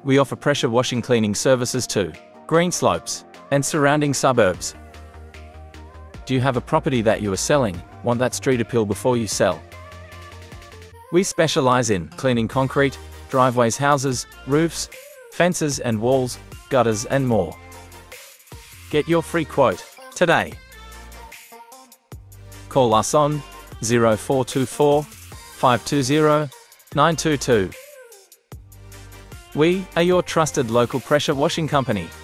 We offer pressure washing cleaning services to Greenslopes and surrounding suburbs. Do you have a property that you are selling? Want that street appeal before you sell? We specialize in cleaning concrete, driveways, houses, roofs, fences and walls, gutters and more. Get your free quote today. Call us on 0424 520 922. We are your trusted local pressure washing company.